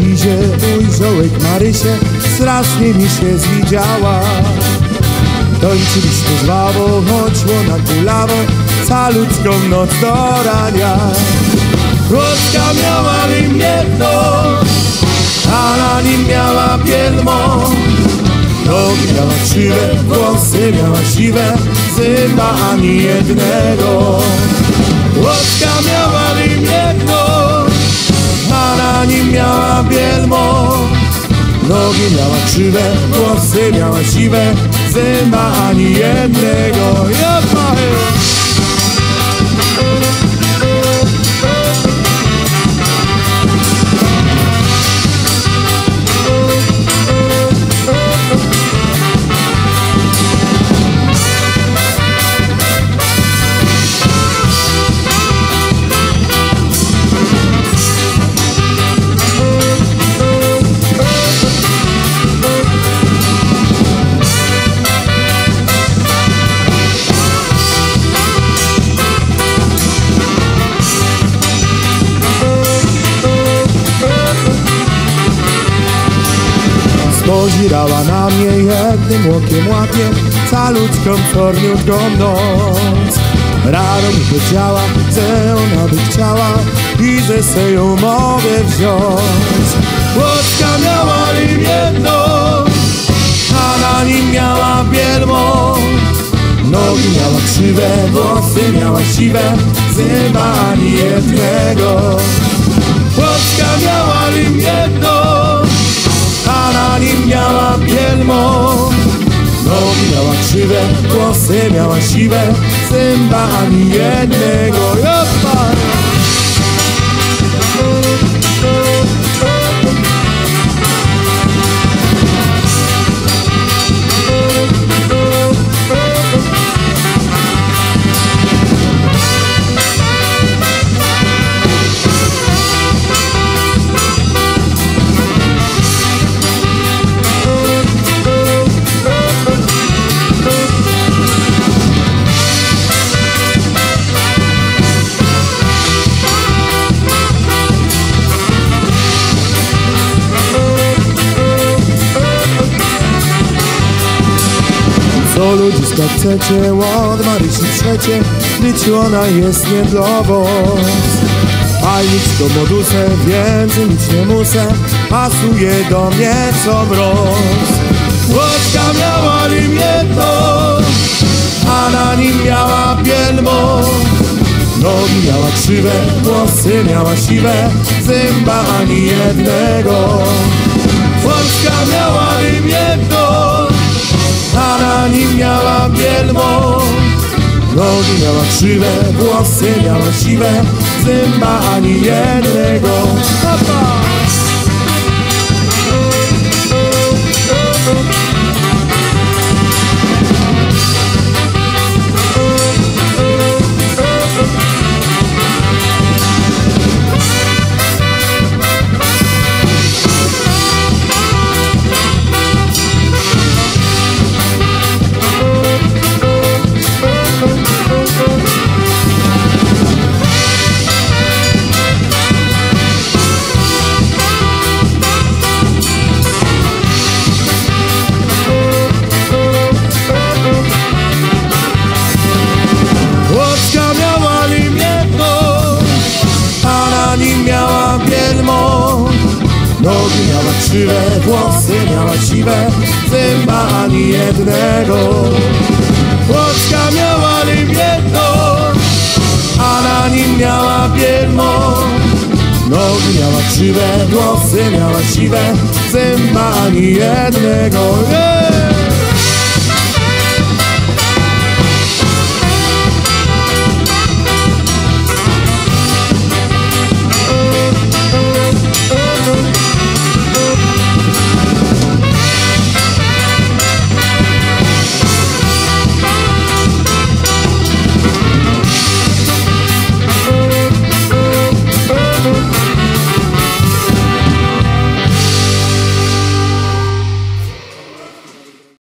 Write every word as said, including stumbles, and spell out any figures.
telewizie ujrzałek Marysię, strasznie mi się zwidziała. Tańczyliśmy żwawo, choć łona kulawo, caludzką noc do rania. Chłodka miała nim jedno, a na nim miała bielmo. Nogi miała krzywe, włosy miała siwe, zęba ani jednego. Chłodka miała nim jedno, a na nim miała bielmo. Nogi miała krzywe, włosy miała siwe, zęba ani jednego. Spojrzała na mnie jednym łokiem łapie, caludzką, czarniutką noc. Rano mi powiedziała, że ona by chciała i że se ją mogę wziąć. Chłodka miała nim jedno, a na nim miała bielmo. Nogi miała krzywe, włosy miała siwe, zęba ani jednego. Chłodka miała nim jedno, a na nim miała bielmo. Nogi miała krzywe, włosy miała siwe, zęba ani jednego. Jopa! Co ludziska chcecie, od Marysi trzecie, być ona jest nie dla was. A nic to modusę, więcej nic nie muszę, pasuje do mnie co mróz. Chłodka miała nim jedno, a na nim miała bielmo. Nogi miała krzywe, włosy miała siwe, zęba ani jednego. Chłodka miała nim jedno, a na nim miała bielmo. Nogi miała krzywe, włosy miała siwe, zęba ani jednego. Papa! Nogi miała krzywe, włosy miała siwe, zęba ani jednego. Chłodka miała nim jedno, a na nim miała bielmo. Nogi miała krzywe, włosy miała siwe, zęba ani jednego.